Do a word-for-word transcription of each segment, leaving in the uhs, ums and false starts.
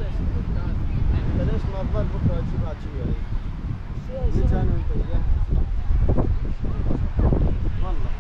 انت ليش ما تظل بكره تجيبها شويه؟ متى انا وانت وياه؟ والله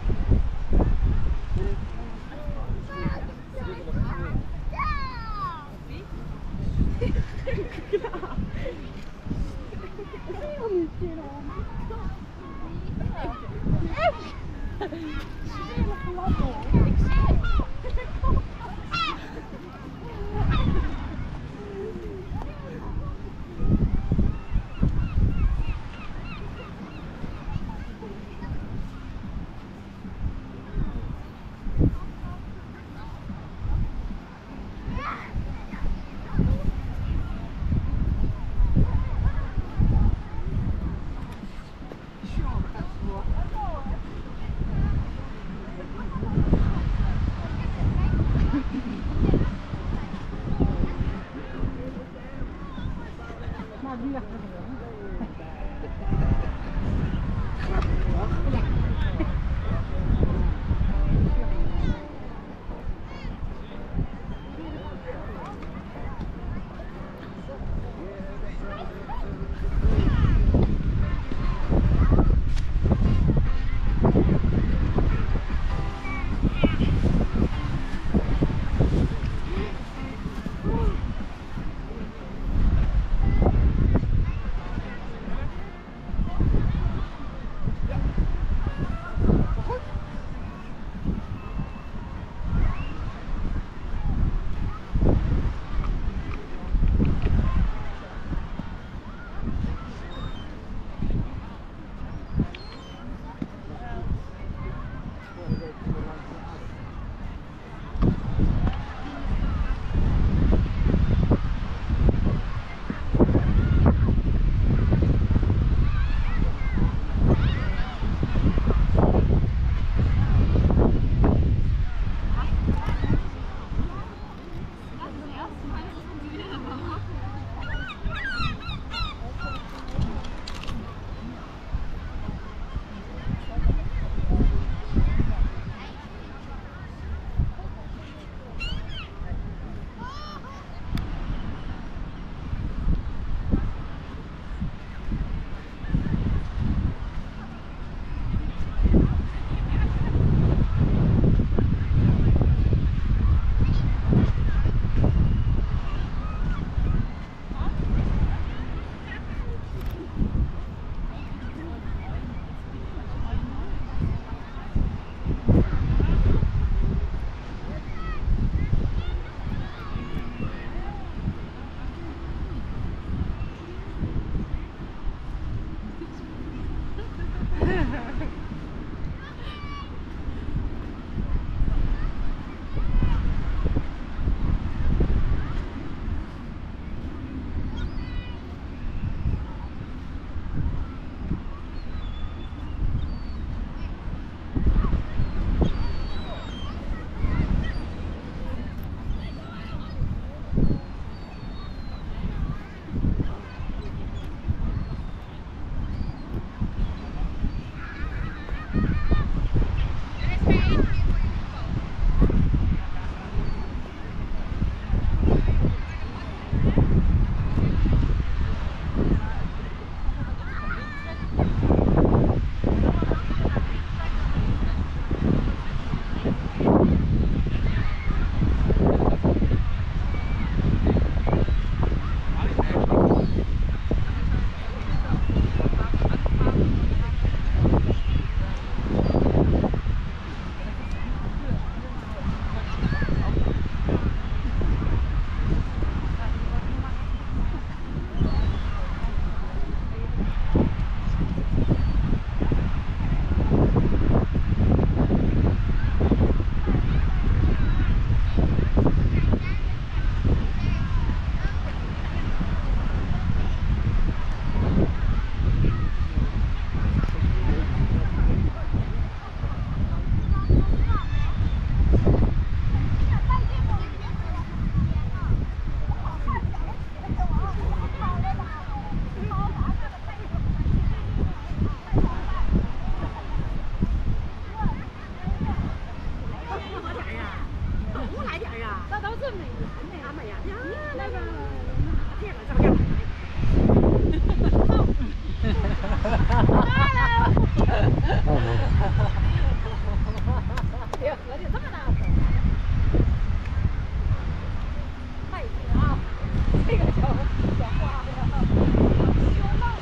这个就讲话了，羞闹。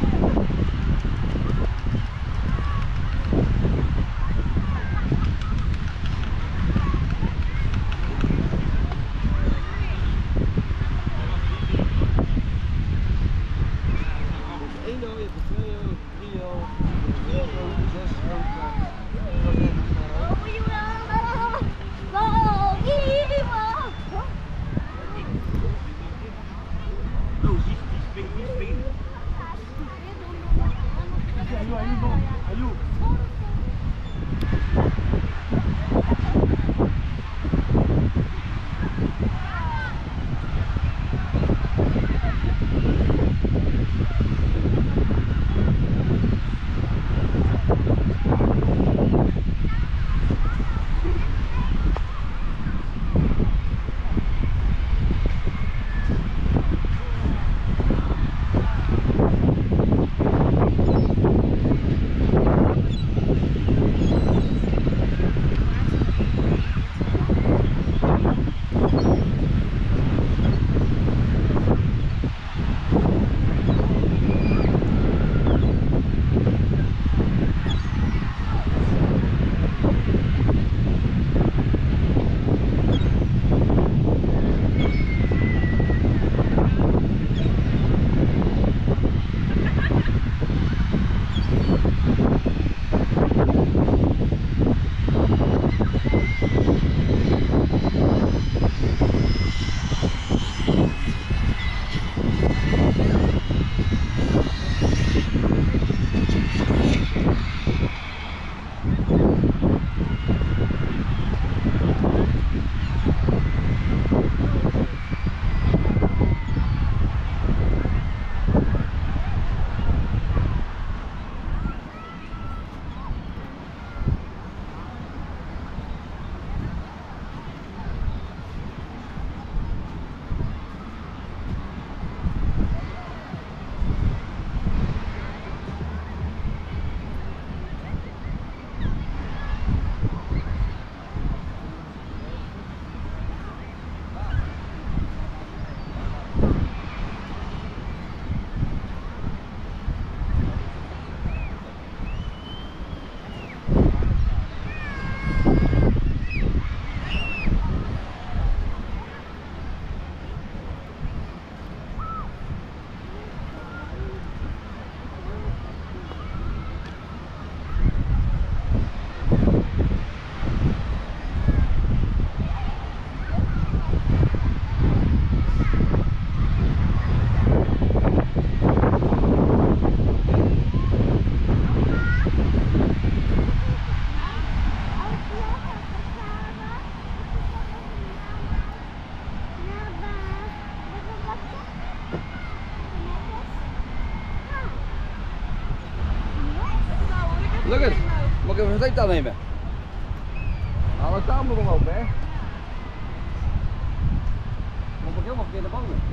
één euro, je hebt er twee euro, drie euro, vier euro, zes euro. Lucas, mag ik even een steek aannemen? Nou, we staan nog omhoog, hè? Moet ik helemaal verkeerd naar boven.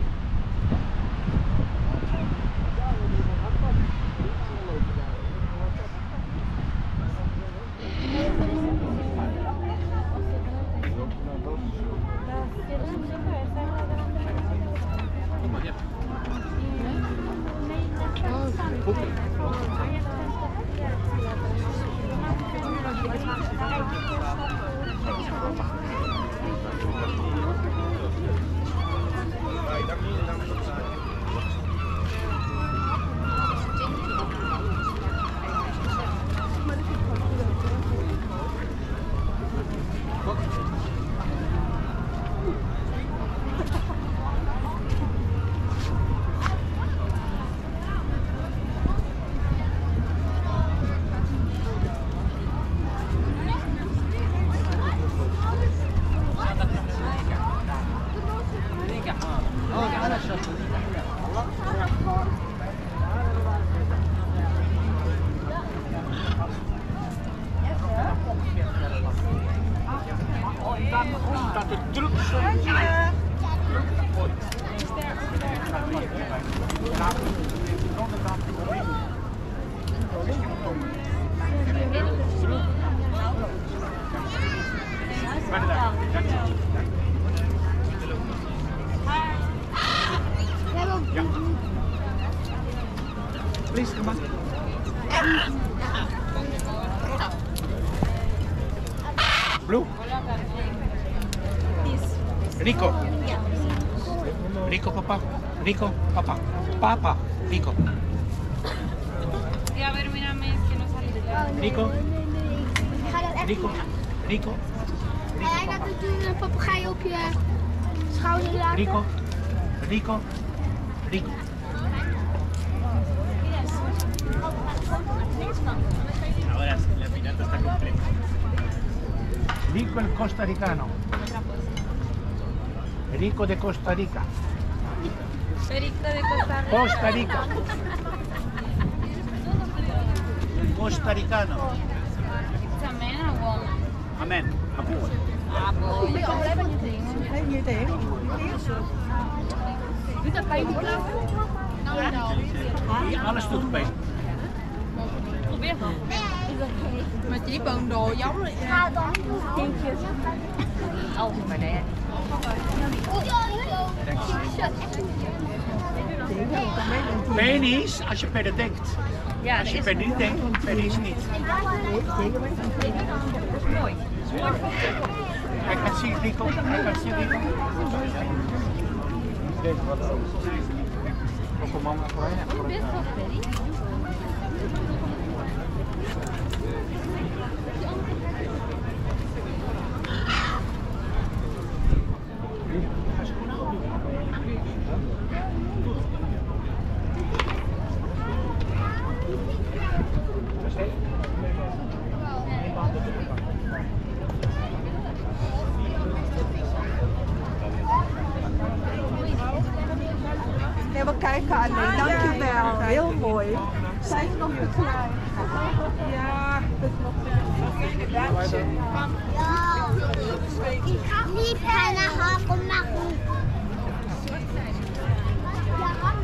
Dat de druk zo. Please, come on. Blue. Rico. Rico, papa. Rico, papa. Papa. Rico. Ja, ver, mírame, es que no sale. Rico. Ga dat echt Rico. Rico. Ga jij dat doen, een papegaai op je schouder laten? Rico. Rico. Rico. Ahora sí, la piñata está completa. Rico el costaricano. Rico de Costa Rica. Perico de Costa Rica. Costa Rica. Costaricano. It's a man or woman? Amen. A boy. Ah, boy. Doet dat pijn niet lopen? Ja, alles doet pijn. Probeer maar. Mà chỉ cần đồ giống rồi nha. Ga dan denk je. Oh, maar nee. Penis als je verder denkt. Ja, Als dat je is verder niet denkt, verder is niet. mooi. I can see Rico. I can see Rico. Best wel Perry. Even kijken aan me, dankjewel. Heel mooi. Zijn ze nog te klein? Ja, dat is nog te klein. Ja. Ik ga niet naar haar, kom naar goed. Ja, hallo.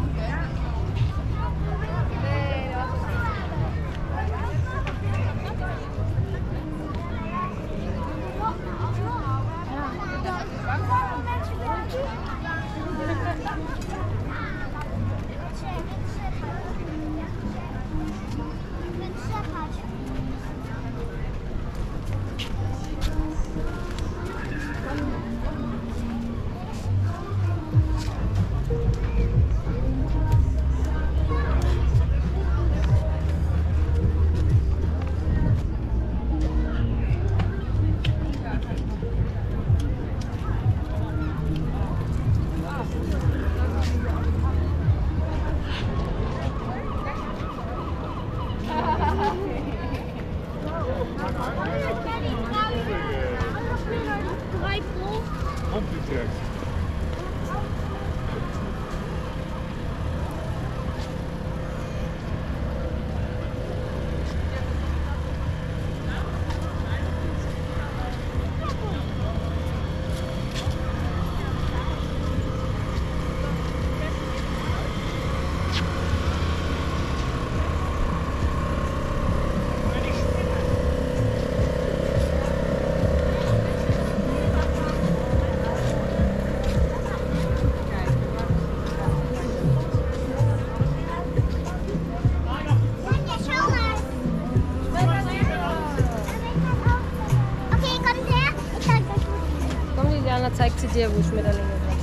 Zeigt sie dir, wo Schmetterlinge sind.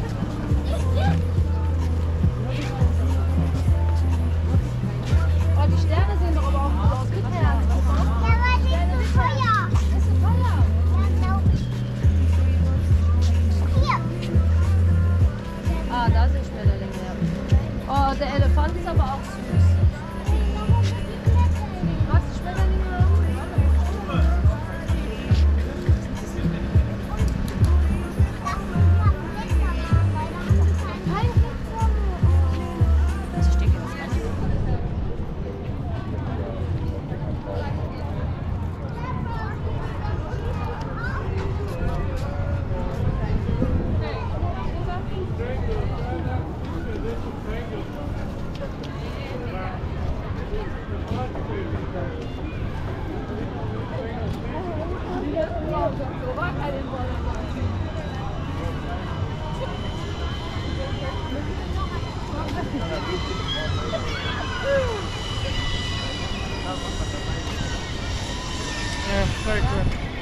Oh, die Sterne sehen doch aber auch gut aus. Guck her. Ja, maar dit is teuer. Das ist teuer. Ja, glaube ich. Hier. Ah, da sind Schmetterlinge. Ja. Oh, der Elefant ist aber auch süß. Magst du Schmetterlinge haben? Yeah, very good.